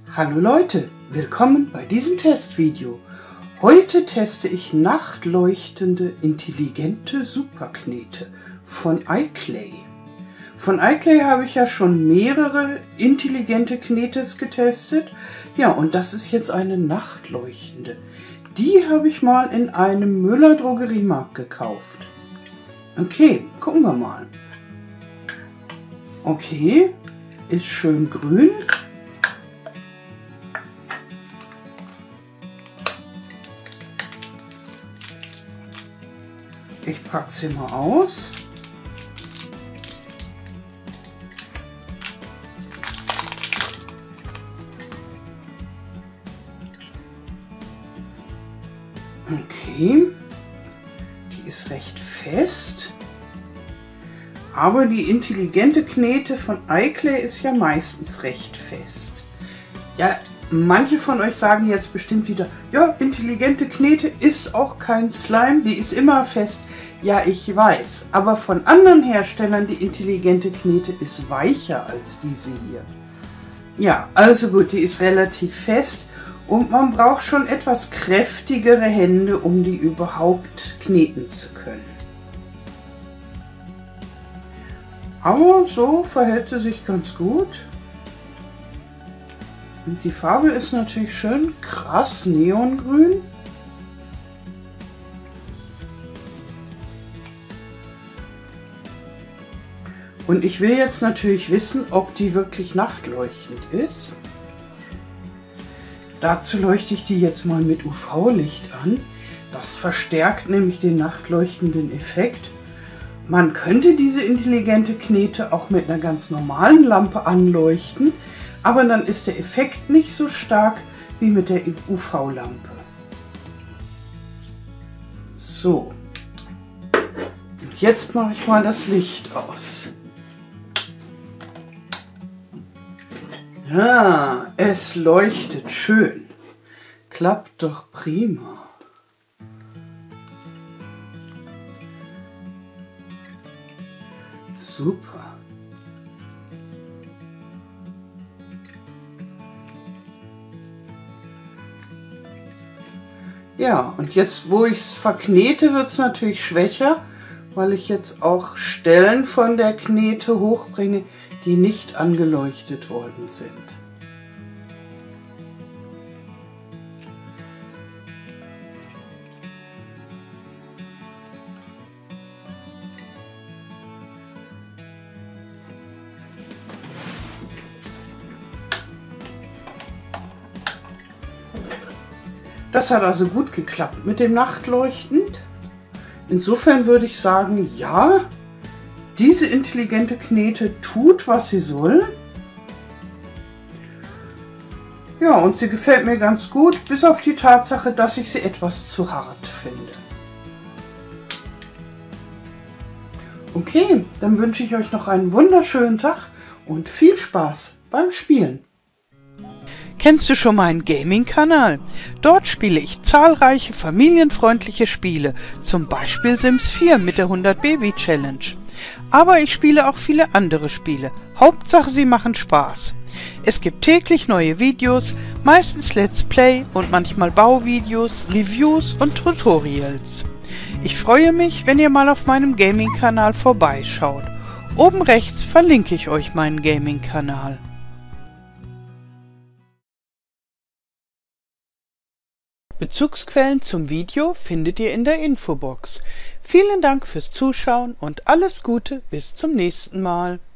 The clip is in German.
Hallo Leute, willkommen bei diesem Testvideo. Heute teste ich nachtleuchtende, intelligente Superknete von iClay. Von iClay habe ich ja schon mehrere intelligente Knetes getestet. Ja, und das ist jetzt eine nachtleuchtende. Die habe ich mal in einem Müller Drogeriemarkt gekauft. Okay, gucken wir mal. Okay, ist schön grün. Ich packe sie mal aus. Okay, die ist recht fest, aber die intelligente Knete von iClay ist ja meistens recht fest. Ja, manche von euch sagen jetzt bestimmt wieder, ja, intelligente Knete ist auch kein Slime, die ist immer fest. Ja, ich weiß, aber von anderen Herstellern die intelligente Knete ist weicher als diese hier. Ja, also gut, die ist relativ fest und man braucht schon etwas kräftigere Hände, um die überhaupt kneten zu können. Aber so verhält sie sich ganz gut. Und die Farbe ist natürlich schön krass neongrün. Und ich will jetzt natürlich wissen, ob die wirklich nachtleuchtend ist. Dazu leuchte ich die jetzt mal mit UV-Licht an. Das verstärkt nämlich den nachtleuchtenden Effekt. Man könnte diese intelligente Knete auch mit einer ganz normalen Lampe anleuchten, aber dann ist der Effekt nicht so stark wie mit der UV-Lampe. So, und jetzt mache ich mal das Licht aus. Ja, es leuchtet schön. Klappt doch prima. Super. Ja, und jetzt, wo ich es verknete, wird es natürlich schwächer, weil ich jetzt auch Stellen von der Knete hochbringe, die nicht angeleuchtet worden sind. Das hat also gut geklappt mit dem Nachtleuchtend. Insofern würde ich sagen, ja, diese intelligente Knete tut, was sie soll. Ja, und sie gefällt mir ganz gut, bis auf die Tatsache, dass ich sie etwas zu hart finde. Okay, dann wünsche ich euch noch einen wunderschönen Tag und viel Spaß beim Spielen. Kennst du schon meinen Gaming-Kanal? Dort spiele ich zahlreiche familienfreundliche Spiele, zum Beispiel Sims 4 mit der 100 Baby Challenge. Aber ich spiele auch viele andere Spiele. Hauptsache, sie machen Spaß. Es gibt täglich neue Videos, meistens Let's Play und manchmal Bauvideos, Reviews und Tutorials. Ich freue mich, wenn ihr mal auf meinem Gaming-Kanal vorbeischaut. Oben rechts verlinke ich euch meinen Gaming-Kanal. Bezugsquellen zum Video findet ihr in der Infobox. Vielen Dank fürs Zuschauen und alles Gute bis zum nächsten Mal.